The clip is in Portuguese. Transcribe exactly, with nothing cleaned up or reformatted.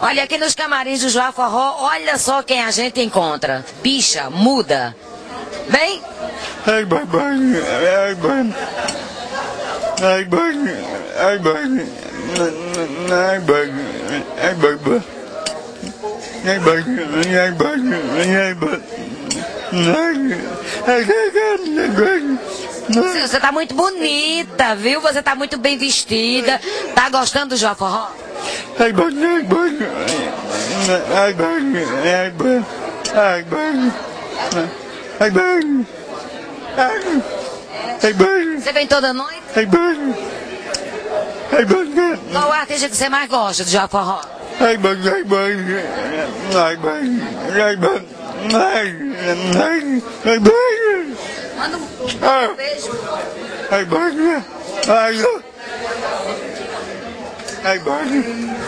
Olha, aqui nos camarins do Joá Forró, olha só quem a gente encontra. Bicha, muda. Vem. Ai, babai, ai, babai. Ai, babai, ai, babai. Ai, babai, ai, babai. Ai, babai, ai, babai, ai, babai. Você tá muito bonita, viu? Você tá muito bem vestida. Tá gostando do Joá Forró? Ai, babai, ai, babai. Ai, babai, ai, babai. Ai, babai. Ai, babai. Ai, babai. Você vem toda noite? Ai, babai. Ai, babai. Qual o artista que você mais gosta do Joá Forró? Ai, babai, ai, babai. Ai, babai. Ai, babai. Ai, ai, ai, babai. Manda um beijo. Ai, babai. Ai, ai, babai.